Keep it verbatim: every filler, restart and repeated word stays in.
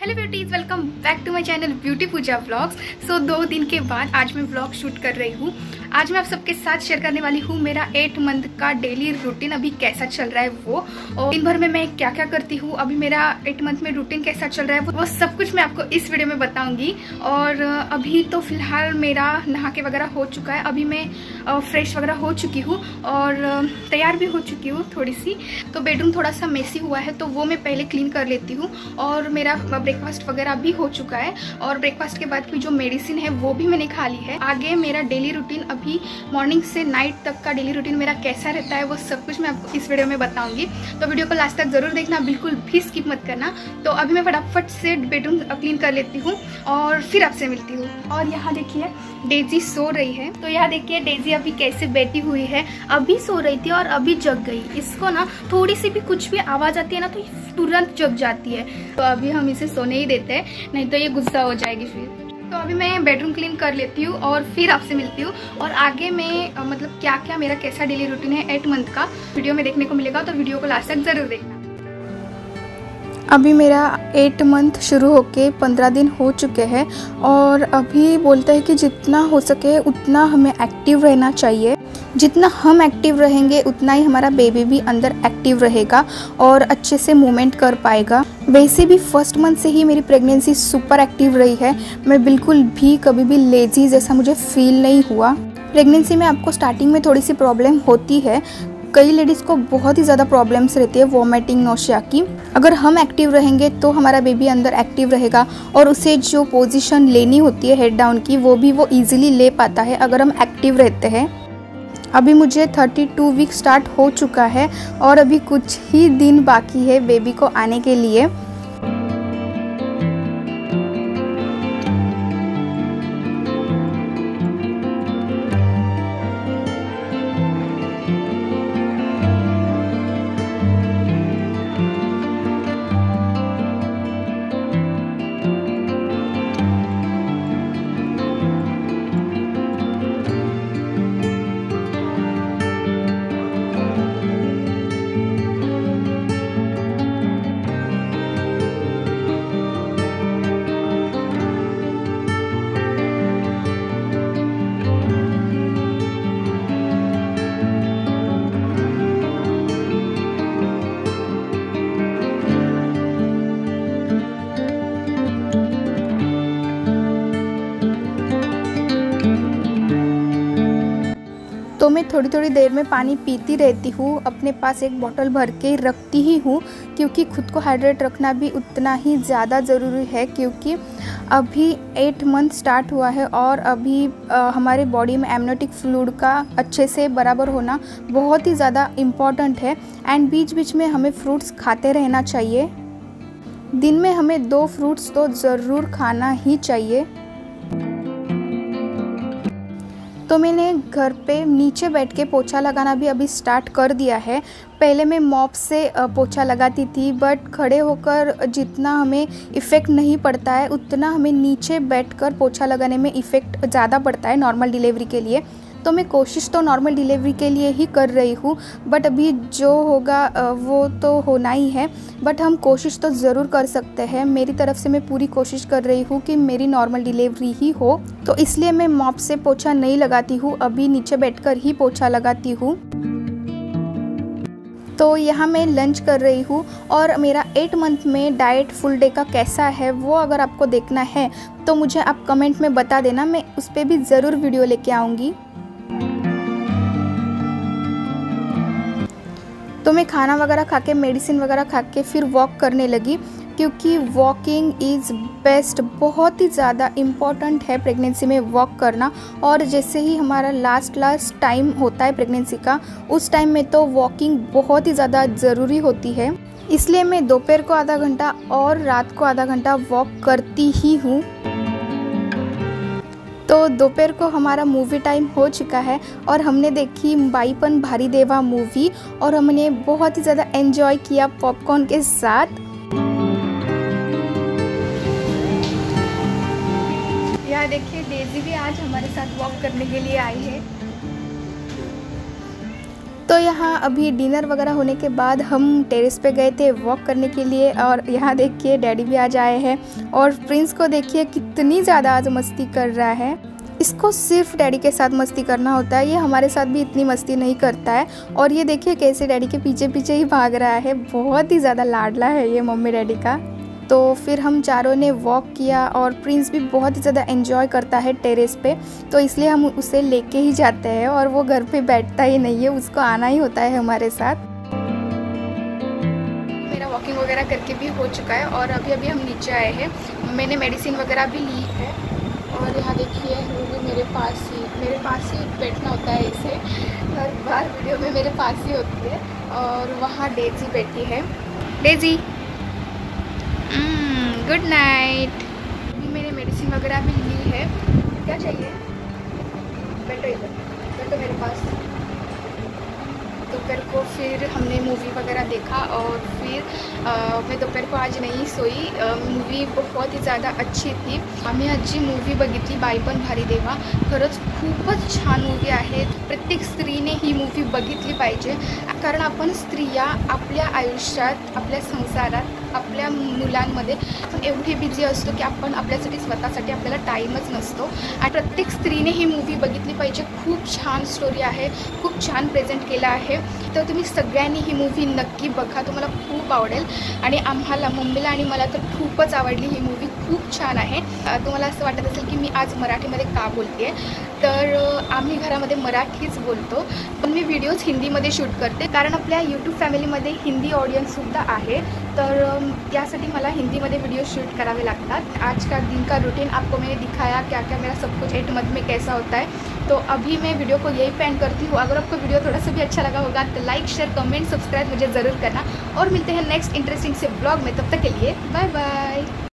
Hello beauties, welcome back to my channel beauty Pooja vlogs. So दो दिन के बाद आज मैं व्लॉग शूट कर रही हूँ। आज मैं आप सबके साथ शेयर करने वाली हूँ मेरा एट मंथ का डेली रूटीन अभी कैसा चल रहा है वो, और दिन भर में मैं क्या क्या करती हूँ, अभी मेरा एट मंथ में रूटीन कैसा चल रहा है वो सब कुछ मैं आपको इस वीडियो में बताऊंगी। और अभी तो फिलहाल मेरा नहा के वगैरह हो चुका है, अभी मैं फ्रेश वगैरह हो चुकी हूँ और तैयार भी हो चुकी हूँ थोड़ी सी। तो बेडरूम थोड़ा सा मेसी हुआ है तो वो मैं पहले क्लीन कर लेती हूँ। और मेरा ब्रेकफास्ट वगैरह भी हो चुका है और ब्रेकफास्ट के बाद की जो मेडिसिन है वो भी मैंने खा ली है। आगे मेरा डेली रूटीन अभी मॉर्निंग से नाइट तक का डेली रूटीन मेरा कैसा रहता है वो सब कुछ मैं आपको इस वीडियो में बताऊंगी। तो वीडियो को लास्ट तक जरूर देखना, बिल्कुल भी स्किप मत करना। तो अभी मैं फटाफट से बेडरूम क्लीन कर लेती हूँ और फिर आपसे मिलती हूँ। और यहाँ देखिए डेजी सो रही है, तो यहाँ देखिए डेजी अभी कैसे बैठी हुई है। अभी सो रही थी और अभी जग गई। इसको ना थोड़ी सी भी कुछ भी आवाज आती है ना तो तुरंत जग जाती है। तो अभी हम इसे सोने ही देते हैं, नहीं तो ये गुस्सा हो जाएगी फिर। तो अभी मैं बेडरूम क्लीन कर लेती हूँ और फिर आपसे मिलती हूँ। और आगे मैं मतलब क्या क्या मेरा कैसा डेली रूटीन है एट मंथ का वीडियो में देखने को मिलेगा, तो वीडियो को लास्ट तक जरूर देखना। अभी मेरा एट मंथ शुरू होके पंद्रह दिन हो चुके हैं और अभी बोलता है कि जितना हो सके उतना हमें एक्टिव रहना चाहिए। जितना हम एक्टिव रहेंगे उतना ही हमारा बेबी भी अंदर एक्टिव रहेगा और अच्छे से मूवमेंट कर पाएगा। वैसे भी फर्स्ट मंथ से ही मेरी प्रेगनेंसी सुपर एक्टिव रही है। मैं बिल्कुल भी कभी भी लेजी जैसा मुझे फील नहीं हुआ। प्रेगनेंसी में आपको स्टार्टिंग में थोड़ी सी प्रॉब्लम होती है, कई लेडीज़ को बहुत ही ज़्यादा प्रॉब्लम्स रहती है वॉमिटिंग नोशिया की। अगर हम एक्टिव रहेंगे तो हमारा बेबी अंदर एक्टिव रहेगा और उसे जो पोजीशन लेनी होती है हेड डाउन की वो भी वो इजीली ले पाता है अगर हम एक्टिव रहते हैं। अभी मुझे थर्टी टू वीक स्टार्ट हो चुका है और अभी कुछ ही दिन बाकी है बेबी को आने के लिए। तो मैं थोड़ी थोड़ी देर में पानी पीती रहती हूँ, अपने पास एक बोतल भर के रखती ही हूँ क्योंकि खुद को हाइड्रेट रखना भी उतना ही ज़्यादा ज़रूरी है। क्योंकि अभी एट मंथ स्टार्ट हुआ है और अभी आ, हमारे बॉडी में एमनियोटिक फ्लूइड का अच्छे से बराबर होना बहुत ही ज़्यादा इम्पॉर्टेंट है। एंड बीच बीच में हमें फ्रूट्स खाते रहना चाहिए। दिन में हमें दो फ्रूट्स तो ज़रूर खाना ही चाहिए। तो मैंने घर पे नीचे बैठ के पोछा लगाना भी अभी स्टार्ट कर दिया है। पहले मैं मॉप से पोछा लगाती थी, बट खड़े होकर जितना हमें इफ़ेक्ट नहीं पड़ता है उतना हमें नीचे बैठकर पोछा लगाने में इफ़ेक्ट ज़्यादा पड़ता है नॉर्मल डिलीवरी के लिए। तो मैं कोशिश तो नॉर्मल डिलीवरी के लिए ही कर रही हूँ, बट अभी जो होगा वो तो होना ही है। बट हम कोशिश तो ज़रूर कर सकते हैं। मेरी तरफ से मैं पूरी कोशिश कर रही हूँ कि मेरी नॉर्मल डिलीवरी ही हो, तो इसलिए मैं मॉप से पोछा नहीं लगाती हूँ, अभी नीचे बैठकर ही पोछा लगाती हूँ। तो यहाँ मैं लंच कर रही हूँ और मेरा एट मंथ में डाइट फुल डे का कैसा है वो अगर आपको देखना है तो मुझे आप कमेंट में बता देना, मैं उस पर भी ज़रूर वीडियो लेके आऊँगी। तो मैं खाना वगैरह खा के मेडिसिन वगैरह खा के फिर वॉक करने लगी क्योंकि वॉकिंग इज़ बेस्ट, बहुत ही ज़्यादा इम्पॉर्टेंट है प्रेगनेंसी में वॉक करना। और जैसे ही हमारा लास्ट लास्ट टाइम होता है प्रेगनेंसी का, उस टाइम में तो वॉकिंग बहुत ही ज़्यादा ज़रूरी होती है। इसलिए मैं दोपहर को आधा घंटा और रात को आधा घंटा वॉक करती ही हूँ। तो दोपहर को हमारा मूवी टाइम हो चुका है और हमने देखी बाईपन भारी देवा मूवी और हमने बहुत ही ज़्यादा एंजॉय किया पॉपकॉर्न के साथ। यहाँ देखिए डेजी भी आज हमारे साथ वॉक करने के लिए आई है। तो यहाँ अभी डिनर वगैरह होने के बाद हम टेरेस पे गए थे वॉक करने के लिए, और यहाँ देखिए डैडी भी आज आए हैं, और प्रिंस को देखिए कितनी ज़्यादा आज मस्ती कर रहा है। इसको सिर्फ डैडी के साथ मस्ती करना होता है, ये हमारे साथ भी इतनी मस्ती नहीं करता है। और ये देखिए कैसे डैडी के पीछे पीछे ही भाग रहा है, बहुत ही ज़्यादा लाडला है ये मम्मी डैडी का। तो फिर हम चारों ने वॉक किया, और प्रिंस भी बहुत ही ज़्यादा एंजॉय करता है टेरेस पे, तो इसलिए हम उसे लेके ही जाते हैं, और वो घर पे बैठता ही नहीं है, उसको आना ही होता है हमारे साथ। मेरा वॉकिंग वगैरह करके भी हो चुका है, और अभी अभी हम नीचे आए हैं। मैंने मेडिसिन वगैरह भी ली है, और यहाँ देखिए वो भी मेरे पास ही मेरे पास ही बैठना होता है इसे, हर बार वीडियो में मेरे पास ही होती है। और वहाँ डेजी बैठी है। Daisy good night. अभी मैंने मेडिसिन वगैरह भी ली है। क्या चाहिए? बैठो इधर, बैठो मेरे पास। दोपहर को फिर हमने मूवी वगैरह देखा, और फिर आ, मैं दोपहर को आज नहीं सोई। मूवी बहुत ही ज़्यादा अच्छी थी। आम्ही आजी मूवी बघितली बाई पण भारी देवा। खरंच खूपच छान मूवी आहे। प्रत्येक स्त्रीने ही मूवी बघितली पाहिजे, कारण आपण स्त्रिया आपल्या आयुष्यात, आपल्या संसारात, आपल्या मुलांमध्ये एवढे बिझी असतो की आपण आपल्यासाठी स्वतःसाठी आपल्याला टाईमच नसतो, आणि प्रत्येक स्त्रीने ही मूवी बघितली पाहिजे। खूप छान स्टोरी आहे, खूप छान प्रेझेंट केला आहे, तर तुम्ही सगळ्यांनी ही मूवी नक्की बघा, तुम्हाला खूप आवडेल। आणि आम्हाला, मम्मीला आणि मला तर खूपच आवडली ही मूवी, खूप छान आहे। तुम्हाला असं वाटत असेल की मी आज मराठीमध्ये का बोलते आहे, तर आम्ही घरामध्ये मराठीच बोलतो, पण मी व्हिडिओज हिंदीमध्ये शूट करते, कारण आपल्या यूट्यूब फॅमिलीमध्ये हिंदी ऑडियन्ससुद्धा आहे, तर यासाठी मला हिंदीमध्ये वीडियो शूट करावे लागतात। आज का दिन का रूटीन आपको मैंने दिखाया, क्या क्या मेरा सब कुछ एट मंथ में कैसा होता है। तो अभी मैं वीडियो को यही पेंड करती हूँ। अगर आपको वीडियो थोड़ा सा भी अच्छा लगा होगा तो लाइक, शेयर, कमेंट, सब्सक्राइब मुझे ज़रूर करना, और मिलते हैं नेक्स्ट इंटरेस्टिंग से ब्लॉग में। तब तक के लिए बाय बाय।